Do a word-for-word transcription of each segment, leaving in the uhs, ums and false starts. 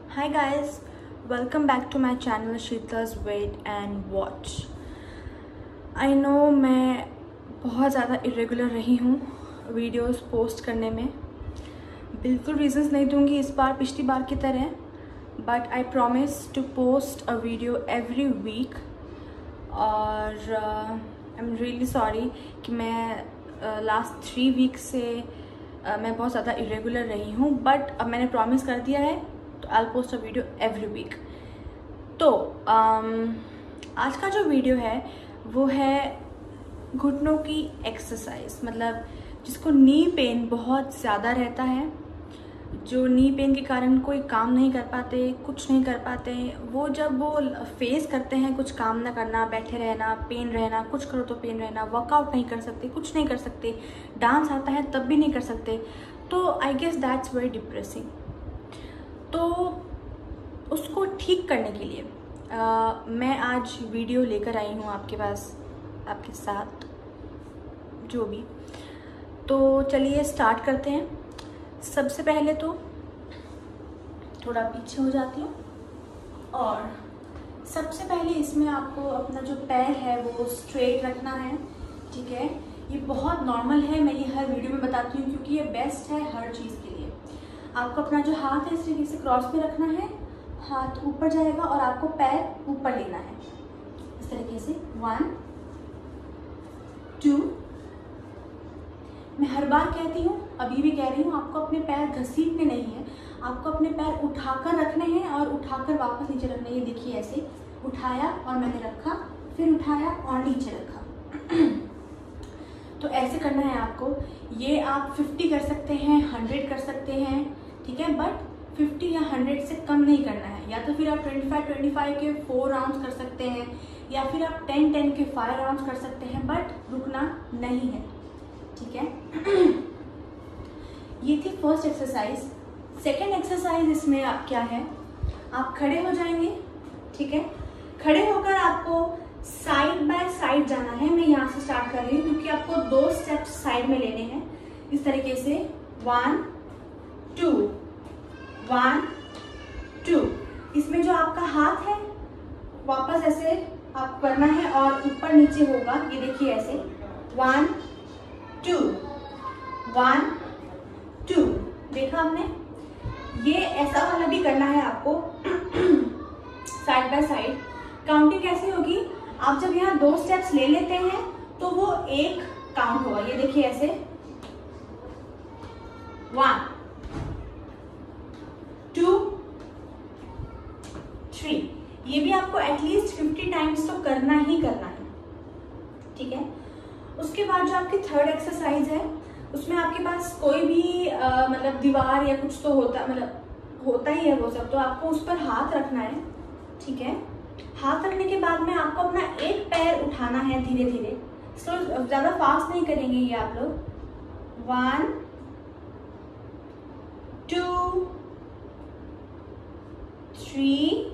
Hi guys, welcome back to my channel Sheetla's Wait and Watch. I know मैं बहुत ज़्यादा irregular रही हूँ वीडियोस पोस्ट करने में. बिल्कुल रीजंस नहीं दूँगी इस बार पिछली बार की तरह, but I promise to post a video every week. और आई एम रियली सॉरी कि मैं लास्ट थ्री वीक से uh, मैं बहुत ज़्यादा इरेगुलर रही हूँ, बट अब मैंने प्रॉमिस कर दिया है तो I will post a video every week. तो um, आज का जो वीडियो है वो है घुटनों की एक्सरसाइज. मतलब जिसको नी पेन बहुत ज़्यादा रहता है, जो नी पेन के कारण कोई काम नहीं कर पाते, कुछ नहीं कर पाते, वो जब वो फेस करते हैं कुछ काम ना करना, बैठे रहना, पेन रहना, कुछ करो तो पेन रहना, वर्कआउट नहीं कर सकते, कुछ नहीं कर सकते, डांस आता है तब भी नहीं कर सकते, तो I guess that's very depressing. तो उसको ठीक करने के लिए आ, मैं आज वीडियो लेकर आई हूँ आपके पास, आपके साथ जो भी. तो चलिए स्टार्ट करते हैं. सबसे पहले तो थोड़ा पीछे हो जाती हूँ, और सबसे पहले इसमें आपको अपना जो पैर है वो स्ट्रेट रखना है. ठीक है, ये बहुत नॉर्मल है, मैं ये हर वीडियो में बताती हूँ क्योंकि ये बेस्ट है हर चीज़ के लिए. आपको अपना जो हाथ है इस तरीके से क्रॉस पे रखना है, हाथ ऊपर जाएगा और आपको पैर ऊपर लेना है इस तरीके से. One two. मैं हर बार कहती हूँ, अभी भी कह रही हूँ, आपको अपने पैर घसीटने नहीं है, आपको अपने पैर उठाकर रखने हैं और उठाकर वापस नीचे रखने. ये देखिए, ऐसे उठाया और मैंने रखा, फिर उठाया और नीचे रखा. तो ऐसे करना है आपको. ये आप फिफ्टी कर सकते हैं, हंड्रेड कर सकते हैं, ठीक है, बट फिफ्टी या हंड्रेड से कम नहीं करना है. या तो फिर आप ट्वेंटी फाइव ट्वेंटी फाइव के फोर राउंड्स कर सकते हैं, या फिर आप टेन टेन के फाइव राउंड्स कर सकते हैं, बट रुकना नहीं है. ठीक है. ये थी फर्स्ट एक्सरसाइज. सेकेंड एक्सरसाइज इसमें आप क्या है, आप खड़े हो जाएंगे. ठीक है, खड़े होकर आपको साइड बाय साइड जाना है. मैं यहाँ से स्टार्ट कर रही हूँ क्योंकि आपको दो स्टेप्स साइड में लेने हैं इस तरीके से. One two, one two. इसमें जो आपका हाथ है वापस ऐसे आप करना है और ऊपर नीचे होगा. ये देखिए ऐसे. One two, one two. देखा आपने? ये ऐसा वाला भी करना है आपको साइड बाय साइड. काउंटिंग कैसे होगी, आप जब यहाँ दो स्टेप्स ले लेते हैं तो वो एक काउंट होगा. ये देखिए ऐसे. One two three. ये भी आपको एटलीस्ट फिफ्टी टाइम्स तो करना ही करना है. ठीक है. उसके बाद जो आपकी थर्ड एक्सरसाइज है उसमें आपके पास कोई भी आ, मतलब दीवार या कुछ तो होता मतलब होता ही है वो सब, तो आपको उस पर हाथ रखना है. ठीक है. हाथ रखने के बाद में आपको अपना एक पैर उठाना है धीरे धीरे. स्लो, ज्यादा फास्ट नहीं करेंगे ये आप लोग. One two three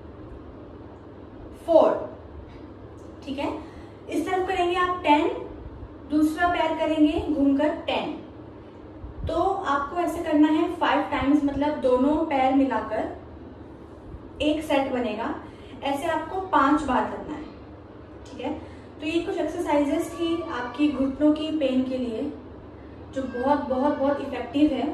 four. ठीक है. इस तरफ करेंगे आप टेन, दूसरा पैर करेंगे घूमकर टेन. तो आपको ऐसे करना है फाइव टाइम्स, मतलब दोनों पैर मिलाकर एक सेट बनेगा. ऐसे आपको पांच बार करना है. ठीक है. तो ये कुछ एक्सरसाइजेस थी आपकी घुटनों की पेन के लिए जो बहुत बहुत बहुत इफेक्टिव है.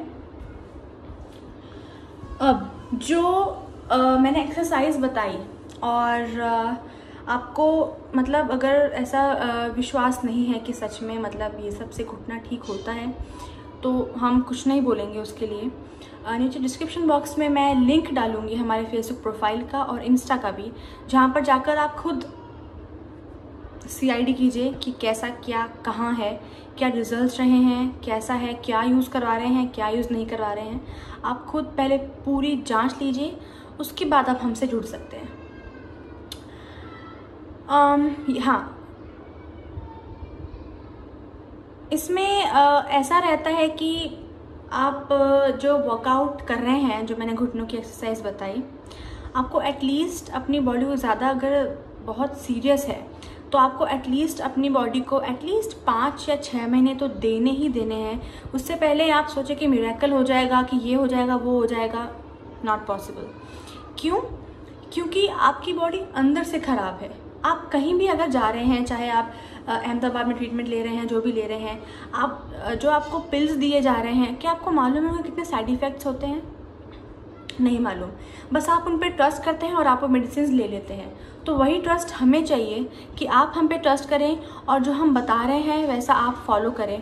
अब जो आ, मैंने एक्सरसाइज बताई और आ, आपको मतलब अगर ऐसा आ, विश्वास नहीं है कि सच में मतलब ये सब से घुटना ठीक होता है, तो हम कुछ नहीं बोलेंगे उसके लिए. नीचे डिस्क्रिप्शन बॉक्स में मैं लिंक डालूंगी हमारे फेसबुक प्रोफाइल का और इंस्टा का भी, जहाँ पर जाकर आप खुद सीआईडी कीजिए कि कैसा क्या कहाँ है, क्या रिजल्ट्स रहे हैं, कैसा है, क्या यूज़ करवा रहे हैं, क्या यूज़ नहीं करवा रहे हैं. आप खुद पहले पूरी जांच लीजिए, उसके बाद आप हमसे जुड़ सकते हैं. um, हाँ, इसमें uh, ऐसा रहता है कि आप uh, जो वर्कआउट कर रहे हैं, जो मैंने घुटनों की एक्सरसाइज बताई, आपको एटलीस्ट अपनी बॉडी को ज़्यादा अगर बहुत सीरियस है तो आपको एटलीस्ट अपनी बॉडी को एटलीस्ट पाँच या छः महीने तो देने ही देने हैं. उससे पहले आप सोचें कि मिरेकल हो जाएगा, कि ये हो जाएगा, वो हो जाएगा, नॉट पॉसिबल। क्यों? क्योंकि आपकी बॉडी अंदर से ख़राब है। आप कहीं भी अगर जा रहे हैं, चाहे आप अहमदाबाद में ट्रीटमेंट ले रहे हैं, जो भी ले रहे हैं, आप जो आपको पिल्स दिए जा रहे हैं, क्या आपको मालूम है कितने साइड इफ़ेक्ट्स होते हैं? नहीं मालूम। बस आप उन पर ट्रस्ट करते हैं और आप वो मेडिसिन ले लेते हैं। तो वही ट्रस्ट हमें चाहिए कि आप हम पे ट्रस्ट करें और जो हम बता रहे हैं वैसा आप फॉलो करें।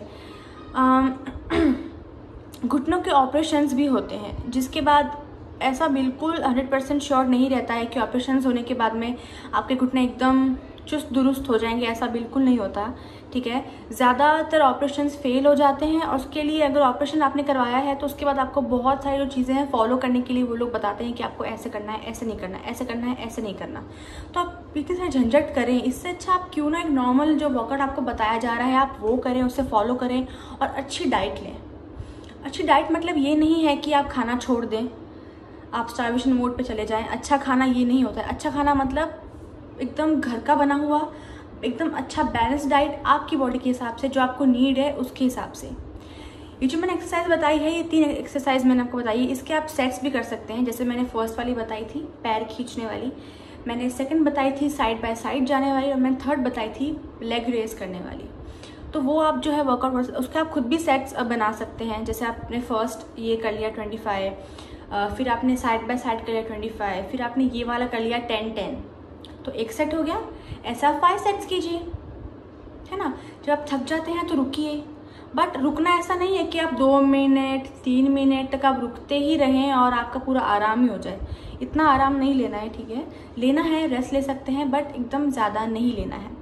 घुटनों के ऑपरेशंस भी होते हैं, जिसके बाद ऐसा बिल्कुल हंड्रेड परसेंट श्योर नहीं रहता है कि ऑपरेशंस होने के बाद में आपके घुटने एकदम चुस्त दुरुस्त हो जाएंगे, ऐसा बिल्कुल नहीं होता। ठीक है, ज़्यादातर ऑपरेशंस फेल हो जाते हैं और उसके लिए अगर ऑपरेशन आपने करवाया है तो उसके बाद आपको बहुत सारी जो चीज़ें हैं फॉलो करने के लिए वो लोग बताते हैं कि आपको ऐसे करना है, ऐसे नहीं करना, ऐसे करना है, ऐसे नहीं करना। तो आप इतनी सारी झंझट करें, इससे अच्छा आप क्यों ना एक नॉर्मल जो वर्कआउट आपको बताया जा रहा है आप वो करें, उससे फॉलो करें और अच्छी डाइट लें। अच्छी डाइट मतलब ये नहीं है कि आप खाना छोड़ दें, आप स्टार्वेशन मोड पे चले जाएं। अच्छा खाना ये नहीं होता है। अच्छा खाना मतलब एकदम घर का बना हुआ, एकदम अच्छा बैलेंस डाइट आपकी बॉडी के हिसाब से, जो आपको नीड है उसके हिसाब से। ये जो मैंने एक्सरसाइज बताई है, ये तीन एक्सरसाइज मैंने आपको बताई है, इसके आप सेट्स भी कर सकते हैं। जैसे मैंने फर्स्ट वाली बताई थी पैर खींचने वाली, मैंने सेकंड बताई थी साइड बाय साइड जाने वाली, और मैंने थर्ड बताई थी लेग रेस करने वाली। तो वो आप जो है वर्कआउट उसके आप खुद भी सेट्स बना सकते हैं। जैसे आपने फर्स्ट ये कर लिया ट्वेंटी फाइव, फिर आपने साइड बाय साइड कर लिया ट्वेंटी फाइव, फिर आपने ये वाला कर लिया टेन टेन, तो एक सेट हो गया। ऐसा आप फाइव सेट्स कीजिए, है ना। जब आप थक जाते हैं तो रुकिए, बट रुकना ऐसा नहीं है कि आप दो मिनट तीन मिनट तक आप रुकते ही रहें और आपका पूरा आराम ही हो जाए। इतना आराम नहीं लेना है, ठीक है। लेना है, रेस्ट ले सकते हैं, बट एकदम ज़्यादा नहीं लेना है।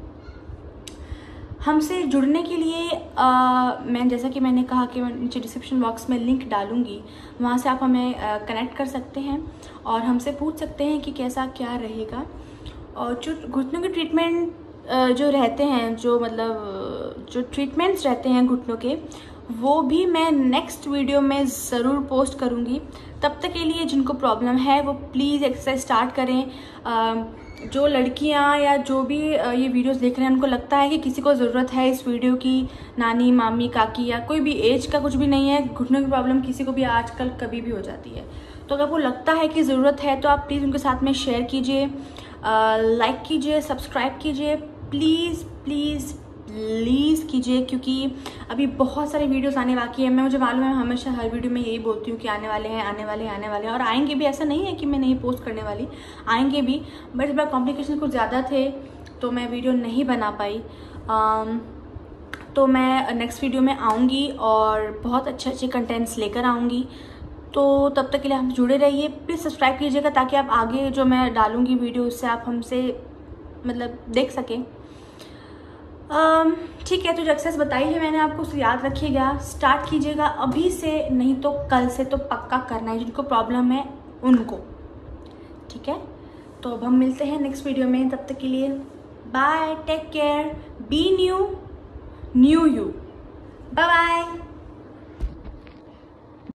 हमसे जुड़ने के लिए आ, मैं जैसा कि मैंने कहा कि मैं नीचे डिस्क्रिप्शन बॉक्स में लिंक डालूंगी, वहाँ से आप हमें कनेक्ट कर सकते हैं और हमसे पूछ सकते हैं कि कैसा क्या रहेगा। और जो घुटनों के ट्रीटमेंट जो रहते हैं, जो मतलब जो ट्रीटमेंट्स रहते हैं घुटनों के, वो भी मैं नेक्स्ट वीडियो में ज़रूर पोस्ट करूँगी। तब तक के लिए जिनको प्रॉब्लम है वो प्लीज़ एक्सरसाइज स्टार्ट करें। आ, जो लड़कियां या जो भी ये वीडियोस देख रहे हैं उनको लगता है कि किसी को ज़रूरत है इस वीडियो की, नानी मामी काकी या कोई भी एज का कुछ भी नहीं है, घुटनों की प्रॉब्लम किसी को भी आजकल कभी भी हो जाती है। तो अगर वो लगता है कि ज़रूरत है तो आप प्लीज़ उनके साथ में शेयर कीजिए, लाइक कीजिए, सब्सक्राइब कीजिए, प्लीज़ प्लीज़ प्लीज़ कीजिए, क्योंकि अभी बहुत सारे वीडियोस आने बाकी है। मैं मुझे मालूम है, हमेशा हर वीडियो में यही बोलती हूँ कि आने वाले हैं आने वाले हैं आने वाले हैं, और आएंगे भी। ऐसा नहीं है कि मैं नहीं पोस्ट करने वाली, आएंगे भी, बट इस बार कॉम्प्लिकेशन कुछ ज़्यादा थे तो मैं वीडियो नहीं बना पाई। आम, तो मैं नेक्स्ट वीडियो में आऊँगी और बहुत अच्छे अच्छे कंटेंट्स लेकर आऊँगी। तो तब तक के लिए हम जुड़े रहिए, प्लीज़ सब्सक्राइब कीजिएगा ताकि आप आगे जो मैं डालूँगी वीडियो उससे आप हमसे मतलब देख सकें। ठीक है, तो जो एक्सरसाइज बताई है मैंने आपको उसे याद रखिएगा, स्टार्ट कीजिएगा अभी से, नहीं तो कल से तो पक्का करना है जिनको प्रॉब्लम है उनको। ठीक है, तो अब हम मिलते हैं नेक्स्ट वीडियो में। तब तक के लिए bye, take care, be new new you, bye bye.